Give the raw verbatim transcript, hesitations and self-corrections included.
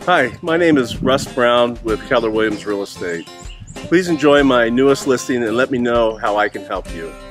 Hi, my name is Russ Brown with Keller Williams Real Estate. Please enjoy my newest listing and let me know how I can help you.